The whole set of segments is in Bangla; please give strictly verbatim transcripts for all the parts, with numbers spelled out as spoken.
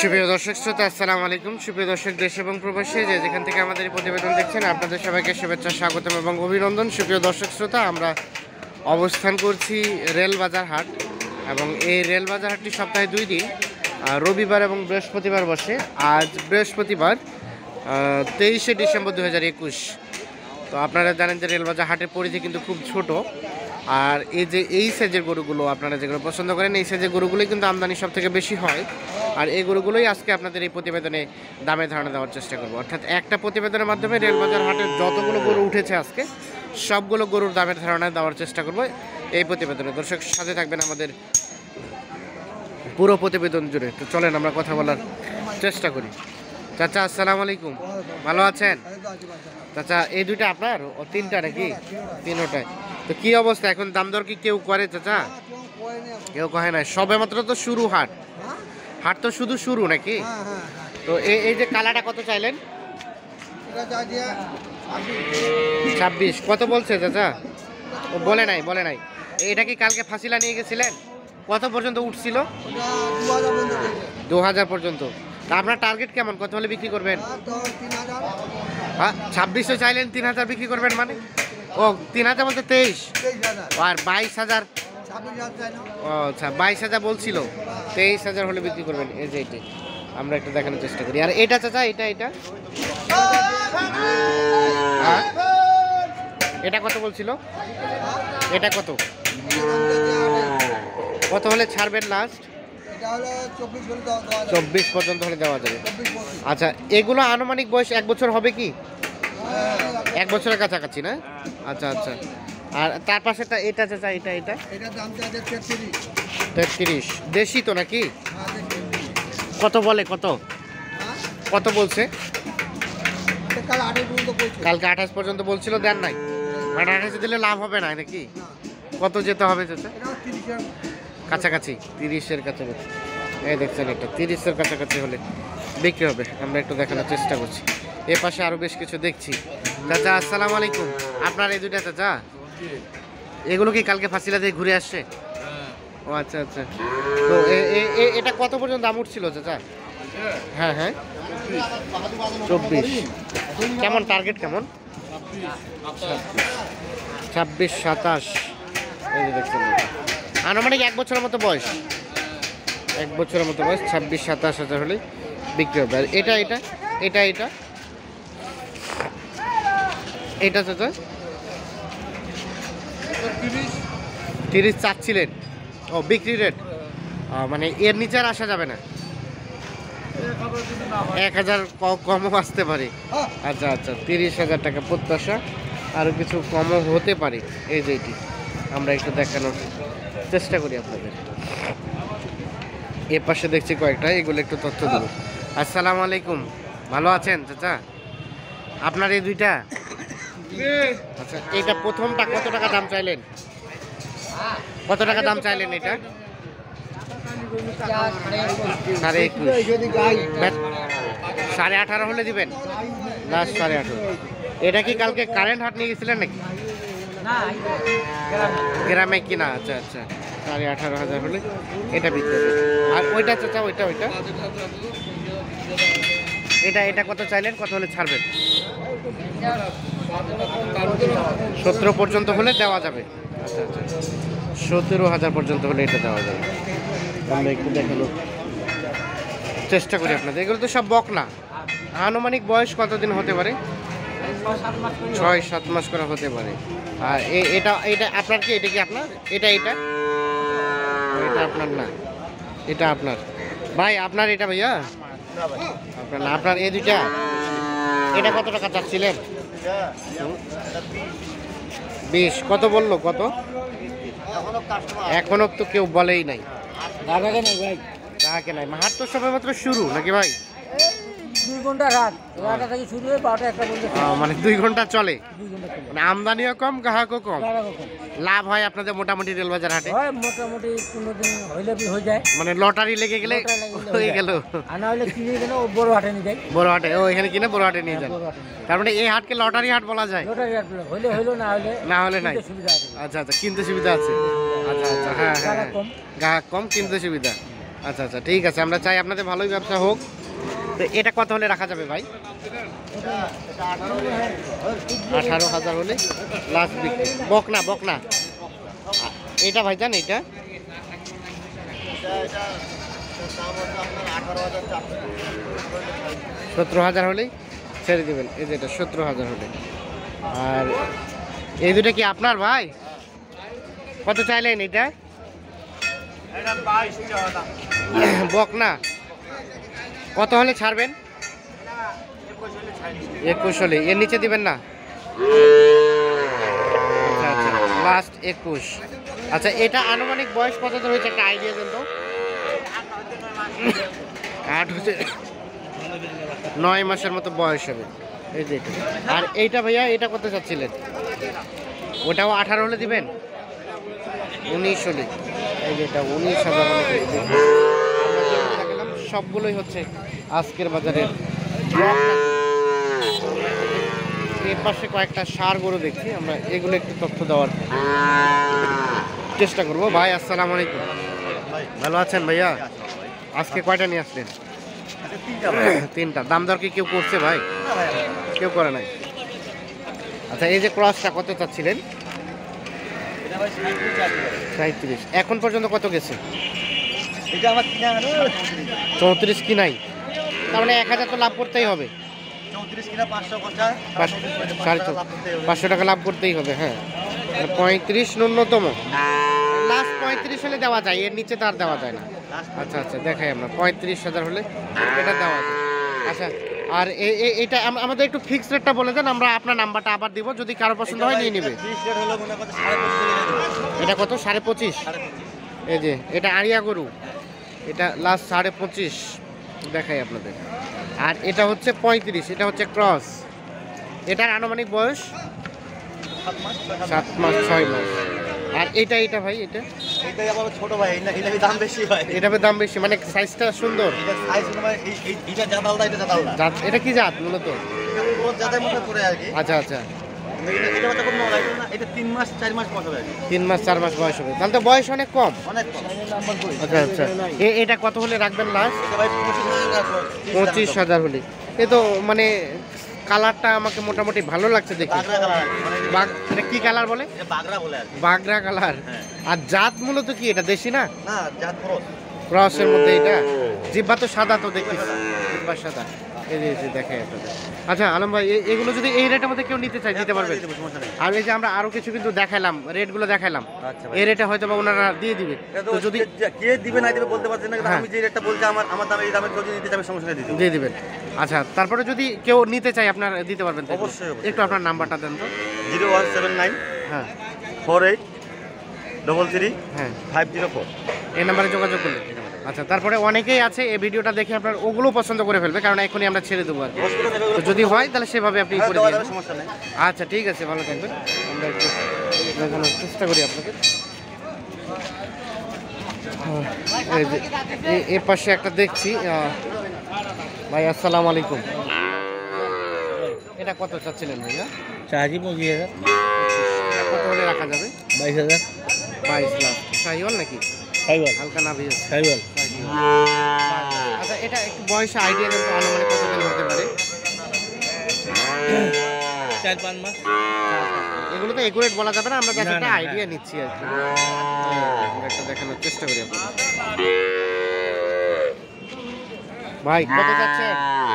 সুপ্রিয় দর্শক শ্রোতা আসসালামু আলাইকুম। সুপ্রিয় দর্শক দেশ এবং প্রবাসী যে যেখান থেকে আমাদের এই প্রতিবেদন দেখছেন আপনাদের সবাইকে শুভেচ্ছা, স্বাগতম এবং অভিনন্দন। সুপ্রিয় দর্শক শ্রোতা, আমরা অবস্থান করছি রেলবাজার হাট এবং এই রেলবাজার হাটটি সপ্তাহে দুই দিন রবিবার এবং বৃহস্পতিবার বসে। আজ বৃহস্পতিবার তেইশে ডিসেম্বর দু হাজার একুশ। তো আপনারা জানেন যে রেলবাজার হাটের পরিধি কিন্তু খুব ছোট, আর এই যে এই সাইজের গরুগুলো আপনারা যেগুলো পছন্দ করেন এই সাইজের গরুগুলোই কিন্তু আমদানি সব থেকে বেশি হয়। আর এই গরুগুলোই আজকে আপনাদের এই প্রতিবেদনে দামে ধারণা দেওয়ার চেষ্টা করব। অর্থাৎ একটা প্রতিবেদনের মাধ্যমে রেলবাজার হাটের যতগুলো গরু উঠেছে আজকে সবগুলো গরুর দামের ধারণা দেওয়ার চেষ্টা করব এই প্রতিবেদনে। দর্শক সাথে থাকবেন আমাদের পুরো প্রতিবেদন জুড়ে। তো চলেন আমরা কথা বলার চেষ্টা করি। চাচা আসসালামু আলাইকুম, ভালো আছেন? চাচা এই দুইটা আপনার? ও তিনটা নাকি? তিনটায়। তো কি অবস্থা এখন, দাম দর কি কেউ করে চাচা? কেউ কহে না, সবে মাত্র তো শুরু হাট, হাট তো শুধু শুরু নাকি? তো এই যে কালাটা কত চাইলেন? ছাব্বিশ। কত বলছে চাচা? ও বলে নাই, বলে নাই। এটা কি কালকে ফাঁসিলা নিয়ে গেছিলেন? কত পর্যন্ত উঠছিল? দু হাজার পর্যন্ত। তা আপনার টার্গেট কেমন, কত হলে বিক্রি করবেন? হ্যাঁ, ছাব্বিশশো চাইলেন, তিন হাজার বিক্রি করবেন মানে? ও তিন হাজার বলতে তেইশ, আর বাইশ হাজার। ও আচ্ছা, বাইশ হাজার বলছিল, তেইশ হাজার হলে বিক্রি করবেন। এই যে এটি আমরা একটু দেখানোর চেষ্টা করি। আর এটা চাচা, এটা এটা হ্যাঁ, এটা কত বলছিল? এটা কত কত হলে ছাড়বেন লাস্ট? চব্বিশ পর্যন্ত হলে দেওয়া যাবে। আচ্ছা, এগুলো আনুমানিক বয়স এক বছর হবে কি? এক বছরের কাছাকাছি না? আচ্ছা আচ্ছা। আর তার পাশেটা এটা চাচা, এটা এটা তেত্রিশ। দেশি তো নাকি? কত বলে, কত কত বলছে? কালকে আঠাশ পর্যন্ত বলছিল, দেন নাই? মানে আঠাশে দিলে লাভ হবে না নাকি? কত যেতে হবে চাচা? কাছাকাছি, তিরিশের কাছাকাছি। এই দেখছেন, এটা তিরিশের কাছাকাছি হলে বিক্রি হবে। আমরা একটু দেখানোর চেষ্টা করছি। এ পাশে আরো বেশ কিছু দেখছি। চাচা আসসালামু আলাইকুম, আপনার এই দুইটা চাচা, এগুলো কি কালকে ফাঁসিলা দিয়ে ঘুরে আসছে? ও আচ্ছা আচ্ছা। তো এটা কত পর্যন্ত দাম উঠছিল চাচা? হ্যাঁ হ্যাঁ, চব্বিশ। কেমন টার্গেট কেমন? ছাব্বিশ, সাতাশ। এই যে দেখছেন, আনুমানিক এক বছরের মতো বয়স, এক বছরের মতো বয়স। ছাব্বিশ সাতাশ হাজার হলে বিক্রি হবে। আর এটা এটা এটা এটা এটা চাচা তিরিশ চাচ্ছিলেন? ও বিক্রি রেট, মানে এর নিচে আর আসা যাবে না? এক হাজার কমও আসতে পারে। আচ্ছা আচ্ছা, তিরিশ হাজার টাকা প্রত্যাশা, আরও কিছু কমও হতে পারে। এই যে এটি আমরা একটু দেখানোর চেষ্টা করি আপনাদের। এ পাশে দেখছি কয়েকটা, এগুলো একটু তথ্য দেবো। আসসালামু আলাইকুম, ভালো আছেন চাচা? আপনার এই দুইটা? আচ্ছা, এইটা প্রথমটা কত টাকা দাম চাইলেন? কত টাকা দাম চাইলেন এটা? সাড়ে একুশ। সাড়ে আঠারো হলে দিবেন লাস্ট? সাড়ে আঠারো। এটা কি কালকে কারেন্ট হাট নিয়ে গেছিলেন নাকি? গ্রামে কিনা? আচ্ছা আচ্ছা, সাড়ে আঠারো হাজার হলে এটা বিক্রি হবে। আর ওইটা চাচা, ওইটা ওইটা এটা এটা কত চাইলেন, কত হলে ছাড়বেন? সতেরো পর্যন্ত হলে দেওয়া যাবে। আচ্ছা আচ্ছা, সতেরো হাজার পর্যন্ত হলে এটা দেওয়া যাবে। আমরা একটু দেখানোর চেষ্টা করি আপনাদের। এগুলো তো সব বক না, আনুমানিক বয়স কতদিন হতে পারে? ছয় সাত মাস করে হতে পারে। আর এটা এটা আপনার কি? এটা কি আপনার? এটা এটা এটা আপনার না, এটা আপনার ভাই? আপনার এটা ভাইয়া? আপনার না, আপনার এই দুইটা। এটা কত টাকা চাচ্ছিলেন? বিশ। কত বললো, কত? এখনো তো কেউ বলেই নাই। গ্রাহকে নাই, হাট তো সবে মাত্র শুরু নাকি ভাই? দুই ঘন্টা রাত, এগারোটা থেকে শুরু হয়ে বারোটা একটা পর্যন্ত, মানে দুই ঘন্টা চলে। মানে আমদানিও কম, গ্রাহকও কম, লাভ হয় আপনাদের মোটামুটি রেলবাজার হাটে? মোটামুটি পনেরো দিন হইলে হয়ে যায়। মানে লটারি লেগে গেলে হয়ে গেল, আর না হলে কিনে গেলে বড় হাটে নিয়ে যায়। বড় হাটে? ও এখানে কিনে বড় হাটে নিয়ে যান। তার মানে এই হাটকে লটারি হাট বলা যায়? লটারি হাট হইলে হইলো, না হলে না হলে নাই। আচ্ছা আচ্ছা, কিনতে সুবিধা আছে। আচ্ছা আচ্ছা, হ্যাঁ হ্যাঁ, গ্রাহক কম কিনতে সুবিধা। আচ্ছা আচ্ছা ঠিক আছে, আমরা চাই আপনাদের ভালোই ব্যবসা হোক। তো এটা কত হলে রাখা যাবে ভাই? আঠারো হাজার হলে লাস্ট বিক্রি। বকনা বকনা এটা ভাইজান, এটা সতেরো হাজার হলেই ছেড়ে দেবেন। এই যে এটা সতেরো হাজার হলে। আর এই দুটো কি আপনার ভাই? কত চাইলেন এটা? বকনা কত হলে ছাড়বেন? একুশ হলে। এর নিচে দিবেন না? আচ্ছা আচ্ছা লাস্ট একুশ। আচ্ছা এটা আনুমানিক বয়স কত ধরে হয়েছে একটা আইডিয়া দেন তো? আট হচ্ছে নয় মাসের মতো বয়স হবে। এই যে এটা। আর এইটা ভাইয়া এটা কত চাচ্ছিলেন? ওটাও আঠারো হলে দিবেন? উনিশ হলে। এই যে এটা উনিশ হাজার হলে দেখালাম। সবগুলোই হচ্ছে আজকের বাজারের। এর পাশে কয়েকটা সার গরু দেখছি আমরা, এগুলো একটু তথ্য দেওয়ার চেষ্টা করবো। ভাই আসসালামু আলাইকুম, ভালো আছেন ভাইয়া? আজকে কয়টা নিয়ে আসলেন? তিনটা। দাম দর কি কেউ করছে ভাই? কেউ করে নাই। আচ্ছা এই যে ক্রসটা কত চাচ্ছিলেন? সাঁত্রিশ। এখন পর্যন্ত কত গেছে? চৌত্রিশ কি নাই? তার মানে এক হাজার তো লাভ করতেই হবে। পাঁচশো টাকা লাভ করতেই হবে। হ্যাঁ পঁয়ত্রিশ ন্যূনতম, লাস্ট পঁয়ত্রিশ হলে দেওয়া যায়, এর নিচে তার দেওয়া যায় না। আচ্ছা আচ্ছা দেখাই আমরা, পঁয়ত্রিশ হাজার হলে এটা দেওয়া যায়। আচ্ছা আর এটা আমাদের একটু ফিক্সড রেটটা বলে দেন, আমরা আপনার নাম্বারটা আবার দিব, যদি কারো পছন্দ হয় নিয়ে নেবে। এটা কত? সাড়ে পঁচিশ। এই যে এটা আড়িয়া গরু, এটা লাস্ট সাড়ে পঁচিশ দেখাই আপনাদের। আর এটা হচ্ছে পঁয়ত্রিশ, এটা হচ্ছে ক্রস। এটার আনুমানিক বয়স সাত মাস ছয় মাস। আর এটা এটা ভাই এটা এটাই আবার ছোট ভাই, এটা দাম বেশি ভাই। এটার দাম বেশি মানে সাইজটা সুন্দর। এটা সাইজ মানে এই এটা জাত আলাদা, এটা জাত আলাদা। জাত এটা কি জাত মূলত? পুরো জাতের মধ্যে পড়ে আর কি। আচ্ছা আচ্ছা এটা এটা বাচ্চা কোনো লাগে না, এটা তিন মাস চার মাস বয়স হবে। তিন মাস চার মাস বয়স হবে, তাহলে তো বয়স অনেক কম। অনেক কম। আচ্ছা আচ্ছা এ- এটা কত হলে রাখবেন লাস্ট? এটা ভাই পঁচিশ হাজার হলে। এ তো মানে কালারটা আমাকে মোটামুটি ভালো লাগছে দেখে। বাগরা কালার, মানে বাগ এটা কি কালার বলে? এটা বাগরা বলে আর কি। বাগরা কালার। হ্যাঁ। আর জাত মূলত কি এটা দেশি না? না জাত ক্রস। ক্রসের মধ্যে এটা। জিব্বা তো সাদা তো দেখতেছি, জিব্বা সাদা। এই যে এই যে দেখাই আপনাদের। আচ্ছা আলম ভাই এ- এগুলো যদি এই রেটের মধ্যে কেউ নিতে চায় দিতে পারবেন? সমস্যা নেই। আর এই যে আমরা আরো কিছু কিন্তু দেখাইলাম, রেটগুলো দেখাইলাম, আচ্ছা ভাই। এই রেটে হয়তো বা ওনারা দিয়ে দিবে। এটা তো তো যদি কে- কে দিবে না দিবে বলতে পারছেন না, কিন্তু হ্যাঁ। আমি যে রেটটা বলছি আমার আমার দামে এই দামে কেউ যদি নিতে চাবে সমস্যা নেই, দিয়ে দেব। দিয়ে দিবেন। আচ্ছা তারপরে যদি কেউ নিতে চায় আপনার দিতে পারবেন তো? অবশ্যই, অবশ্যই। একটু আপনার নাম্বারটা দেন তো। জিরো ওয়ান সেভেন নাইন হ্যাঁ ফোর এইট ডবল থ্রি হ্যাঁ ফাইভ জিরো ফোর। এই নাম্বারে যোগাযোগ করলে। আচ্ছা তারপরে অনেকেই আছে এই ভিডিওটা দেখে আপনার ওগুলো পছন্দ করে ফেলবে, কারণ এখনই আমরা ছেড়ে দেবো আর কি। তো যদি হয় তাহলে সেভাবে আপনি করে দেওয়া দিন। যাবে, সমস্যা নেই। আচ্ছা ঠিক আছে, ভালো থাকবেন। আমরা একটু দেখানোর চেষ্টা করি আপনাকে। এই যে এ- এ পাশে একটা দেখছি। আহ, ভাই আসসালামু আলাইকুম, এটা কত চাচ্ছিলেন ভাইয়া? চার্জি পঁচিশ হাজার। এটা কত হলে রাখা যাবে? বাইশ হাজার। বাইশ লাখ। শাহিওয়াল নাকি? সাইবল হালকা নাভি আছে। সাইবল। আচ্ছা এটা একটু বয়সে আইডিয়া দেন তো, আনুমানিক কতদিন হতে পারে? চার পাঁচ মাস। এগুলো তো একুরেট বলা যাবে না, আমরা জাস্ট না, একটা না, আইডিয়া নিচ্ছি আর কি। আমরা একটা দেখানোর চেষ্টা করি আপনাদের। ভাই কত যাচ্ছে?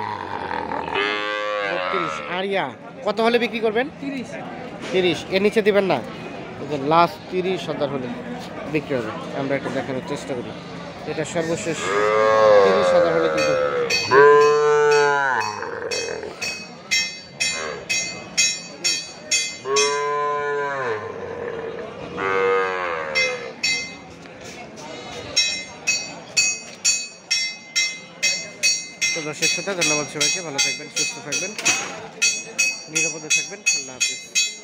বত্রিশ। আরিয়া কত হলে বিক্রি করবেন? তিরিশ। তিরিশ। এর নিচে দিবেন না? লাস্ট তিরিশ হাজার হলে বিক্রি হবে। আমরা একটা দেখানোর চেষ্টা করি। এটা সর্বশেষ তিরিশ হাজার হলে কিন্তু তো দর্শক শ্রোতা ধন্যবাদ সবাইকে, ভালো থাকবেন, সুস্থ থাকবেন, নিরাপদে থাকবেন। আল্লাহ হাফিজ।